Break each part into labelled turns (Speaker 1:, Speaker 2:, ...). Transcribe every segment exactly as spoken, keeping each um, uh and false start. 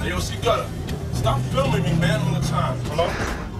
Speaker 1: Hey, yo, she gotta stop filming me, man, on the time. Hello?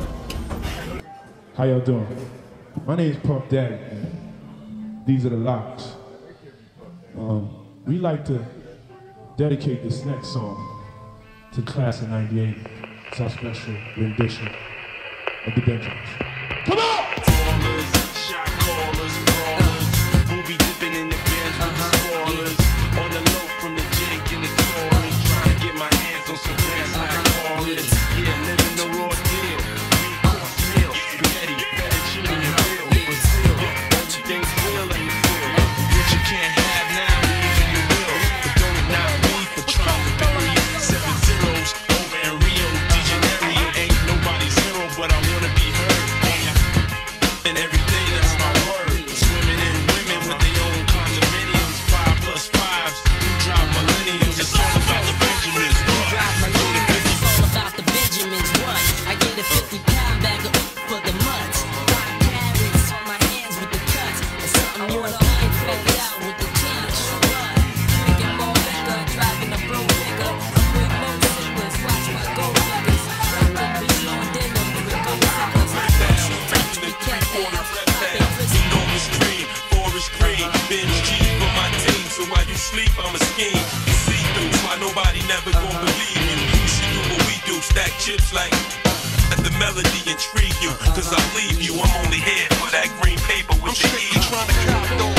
Speaker 2: How y'all doing? My name's Puff Daddy, man. These are the locks. Um, we like to dedicate this next song to the class of ninety-eight. It's our special rendition of the Benjamins. Come on!
Speaker 3: Callers, shot callers, brawlers, booby dipping in the Benz with the spoilers. On the low from the Jake and the Tory, trying to get my hands on some bands like callers. Yeah, living the raw deal. Three course meal, spaghetti, fettuccine, and real. Brazil, everything's real and you feel. What you can't have now, leave you will. But don't knock me for trying to bury it. Seven zeros over in Rio de Janeiro. Ain't nobody's hero, but I wanna be heard. And every day that's my word. Swimming in women with their own condominiums. Five plus fives, who drive millenniums. It's all about the Benjamins.
Speaker 4: Who drive millenniums? It's all about the Benjamins. What? I get a fifty pound bag of for the mutts. Five carrots on my hands with the cuts. And something European fed out with the change. What? Drinking more liquor, driving a blue nigga. I'm with motorcycles, watch my gold flickers. Rockin' bitch on denim with the gold suckers.
Speaker 3: Enormous cream, forest green, binge G for my team. So while you sleep, I'm a scheme. See through, why nobody never gon' believe you. You should do what we do, stack chips like. Let the melody intrigue you, cause I'll leave you. I'm only here for that green paper with the E. Trying to